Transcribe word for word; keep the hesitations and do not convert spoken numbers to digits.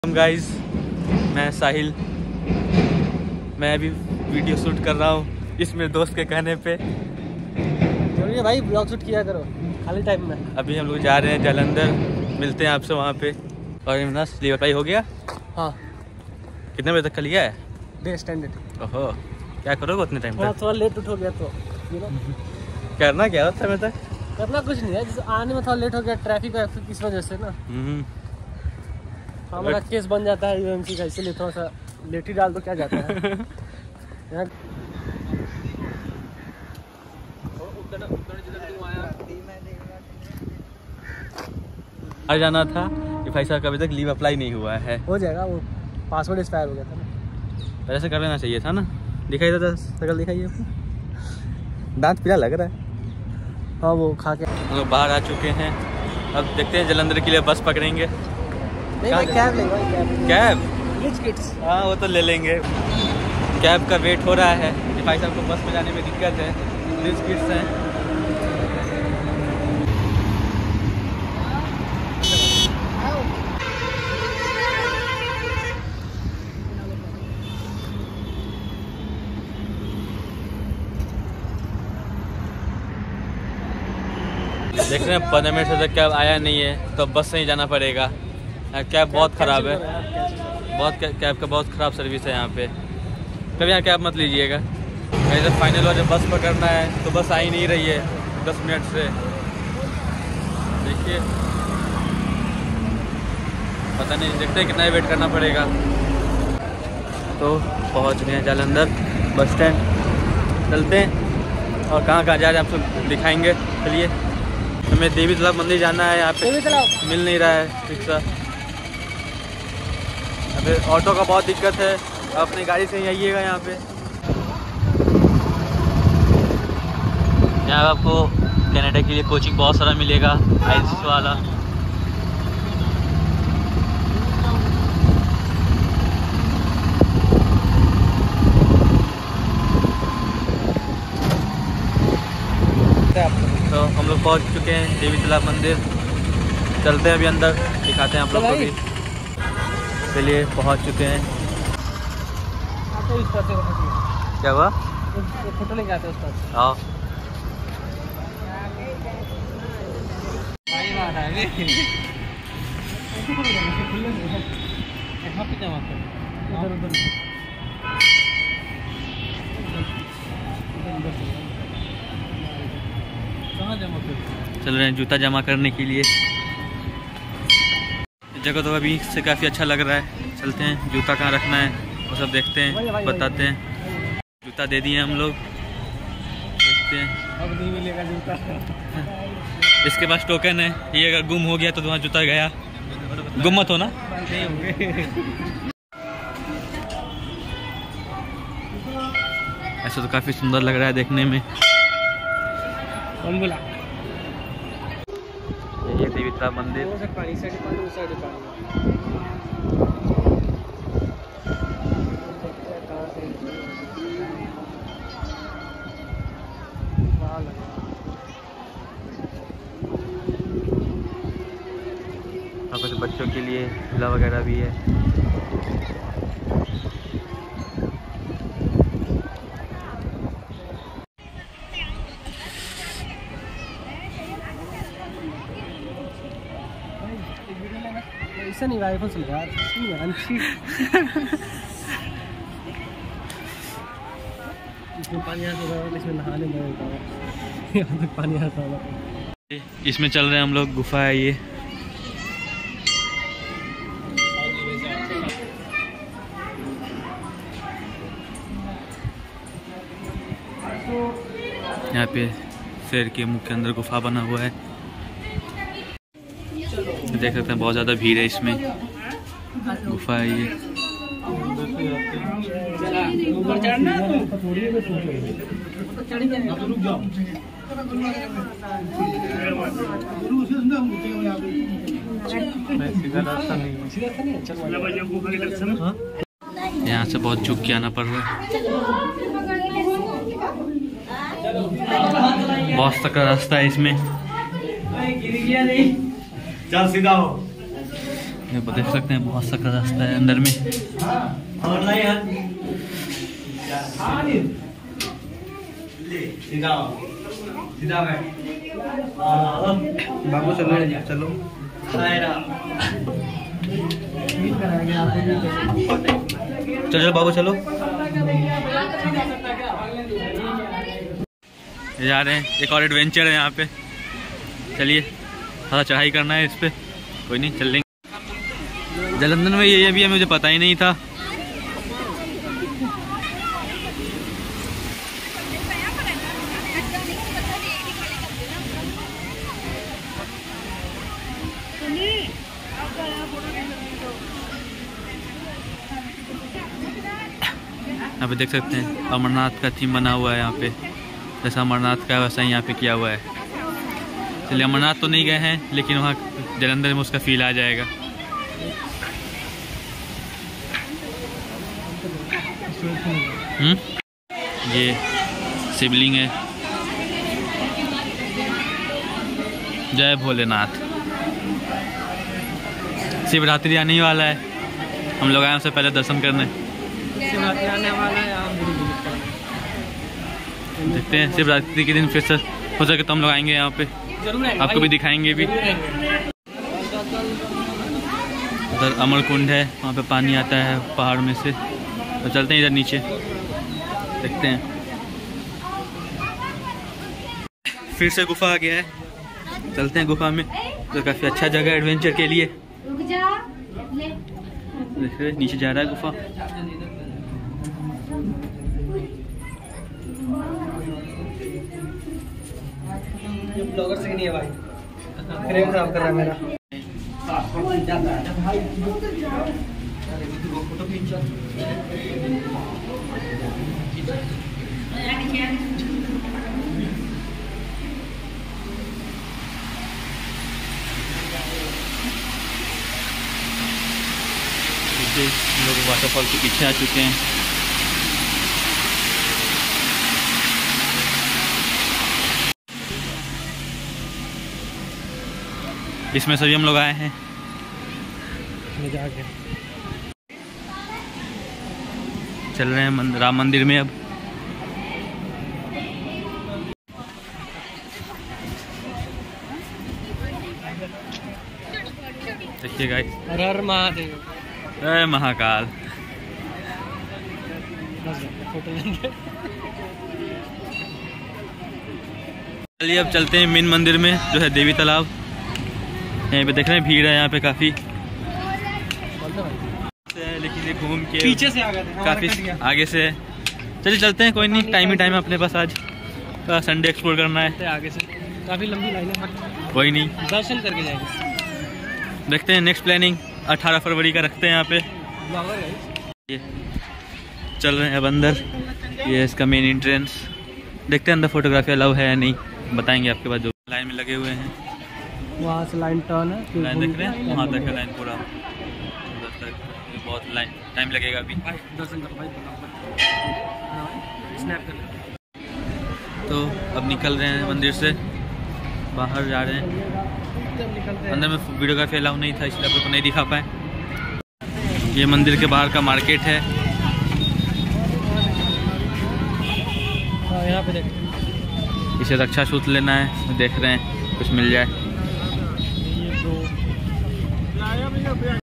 Guys, मैं साहिल, मैं अभी वीडियो शूट कर रहा हूँ इस मेरे दोस्त के कहने पे। जरूरी भाई ब्लॉग शूट किया करो खाली टाइम में। अभी हम लोग जा रहे हैं जालंधर, मिलते हैं आपसे वहाँ पे। और इमरान लीवर पाई हो गया? हाँ। कितने बजे तक का लिया है? Day standard. ओहो, क्या करोगे उतने टाइम तक? थोड़ा लेट उठ हो गया तो यू नो करना क्या उस समय तक? करना कुछ नहीं है, जैसे आने में थोड़ा लेट हो गया ट्रैफिक इस वजह से ना हमारा केस बन जाता है यूएमसी का, इसीलिए थोड़ा सा लेट ही डाल दो, क्या जाता है। आ जाना था कि भाई साहब का अभी तक लीव अप्लाई नहीं हुआ है। हो जाएगा, वो पासवर्ड एक्सपायर हो गया था ना, पहले से कर लेना चाहिए था ना। दिखाई देता शकल, दिखाइए आपको, दांत पीला लग रहा है। हाँ वो खा के हम लोग बाहर आ चुके हैं, अब देखते हैं जालंधर के लिए बस पकड़ेंगे। नहीं भाई, कैब ले भाई, कैब कैब रिच किड्स। हाँ वो तो ले लेंगे। कैब का वेट हो रहा है कि भाई साहब को बस में जाने में दिक्कत है, रिच किड्स हैं। देख रहे हैं पंद्रह मिनट से तक कैब आया नहीं है, तो बस से ही जाना पड़ेगा। कैब बहुत ख़राब है, बहुत कैब का बहुत ख़राब सर्विस है यहाँ पे। कभी यहाँ कैब मत लीजिएगा। मेरे जब फाइनल वाले बस पकड़ना है तो बस आ ही नहीं रही है दस मिनट से। देखिए, पता नहीं, देखते हैं कितना वेट करना पड़ेगा। तो पहुँच गए हैं जालंधर बस स्टैंड, चलते हैं और कहाँ कहाँ जा रहे हैं आपको दिखाएंगे। चलिए, हमें देवी तालाब मंदिर जाना है, यहाँ पे मिल नहीं रहा है रिक्शा। अभी ऑटो का बहुत दिक्कत है, अपनी गाड़ी से ही आइएगा यहाँ पे। यहाँ आपको कनाडा के लिए कोचिंग बहुत सारा मिलेगा, आईएलटीएस वाला। तो हम लोग पहुँच चुके हैं देवी तालाब मंदिर, चलते हैं अभी अंदर, दिखाते हैं आप लोग को भी। चलिए, पहुँच चुके हैं। क्या हुआ? फोटो लेके आते हैं उस पर। आओ। चल रहे हैं जूता जमा करने के लिए। जगह तो अभी से काफ़ी अच्छा लग रहा है। चलते हैं, जूता कहाँ रखना है वो सब देखते हैं, बताते हैं। जूता दे दिए हम लोग, देखते हैं। अब नहीं मिलेगा जूता। इसके पास टोकन है, ये अगर गुम हो गया तो तुम्हारा जूता गया। गुम मत हो ना। नहीं होंगे। ऐसा तो काफ़ी सुंदर लग रहा है देखने में। कौन बोला? ये देवी तालाब मंदिर। पानी साइड पानी, उस साइड पानी। और कुछ बच्चों के लिए झूला वगैरह भी है। ऐसा नहीं, आईफोन से लगा इसमें पानी आता होगा, इसमें नहाने में यहाँ तक पानी आता होगा। इसमें चल रहे हैं हम लोग, गुफा है ये। यहाँ पे शेर के मुख के अंदर गुफा बना हुआ है। देख सकते हैं बहुत ज़्यादा भीड़ है इसमें। गुफा है ये। यहाँ से बहुत झुक के आना पड़ रहा है। बहुत तक रास्ता है इसमें। चल सीधा हो। ये देख सकते हैं बहुत सकरा रास्ता है अंदर में। बाबू चलो चलो चलो बाबू चलो। जा रहे हैं, एक और एडवेंचर है यहाँ पे। चलिए थोड़ा चढ़ाई करना है इस पे, कोई नहीं चल लेंगे। जालंधर में ये भी है, मुझे पता ही नहीं था। यहाँ पे देख सकते हैं अमरनाथ का थीम बना हुआ है यहाँ पे, जैसा अमरनाथ का वैसा ही यहाँ पे किया हुआ है। चलिए अमरनाथ तो नहीं गए हैं लेकिन वहाँ जालंधर में उसका फील आ जाएगा। हम्म ये शिवलिंग है। जय भोलेनाथ। शिवरात्रि आने ही वाला है, हम लोग आए उससे पहले दर्शन करने। शिवरात्रि आने वाला है, आप देखते हैं शिवरात्रि के दिन फिर से हो सके तो हम लोग आएंगे यहाँ पे, जरूर आपको भी दिखाएंगे भी। उधर अमर कुंड है, वहाँ पे पानी आता है पहाड़ में से। तो चलते हैं इधर नीचे, देखते हैं। फिर से गुफा आ गया है, चलते हैं गुफा में। तो काफ़ी अच्छा जगह एडवेंचर के लिए। देखिए नीचे जा रहा है गुफा। ये ब्लॉगर से नहीं है भाई, फ्रेम खराब कर रहा है मेरा। फोटो खींचा। हम लोग वाटरफॉल के पीछे आ चुके हैं। इसमें सभी हम लोग आए हैं। चल रहे हैं राम मंदिर में अब। देखिए गाइस, हर हर महादेव, जय महाकाल। चलिए अब चलते हैं मेन मंदिर में, जो है देवी तालाब। यहाँ पे देख रहे हैं भीड़ है यहाँ पे काफी, लेकिन ये घूम के पीछे से आ गए थे, काफी आगे से। चलिए चलते हैं, कोई नहीं, टाइम ही टाइम है अपने पास। आज संडे एक्सप्लोर करना है। आगे से काफी लंबी लाइन है, कोई नहीं, दर्शन करके जाएंगे। देखते हैं नेक्स्ट प्लानिंग अठारह फरवरी का रखते हैं यहाँ पे। ये चल रहे हैं अब अंदर, ये इसका मेन एंट्रेंस। देखते हैं अंदर फोटोग्राफी अलाउ है या नहीं, बताएंगे आपके बाद। जो लाइन में लगे हुए हैं, वहाँ से लाइन टर्न है, लाइन देख रहे हैं, वहाँ तक है लाइन पूरा तक। बहुत लाइन, टाइम लगेगा अभी। दर्शन करो भाई, स्नैप कर लो। तो अब निकल रहे हैं मंदिर से, बाहर जा रहे हैं। अंदर में वीडियोग्राफी अलाउ नहीं था, इसलिए आपको नहीं दिखा पाए। ये मंदिर के बाहर का मार्केट है। यहाँ पे देखो, इसे रक्षा सूत्र लेना है, देख रहे हैं कुछ मिल जाए।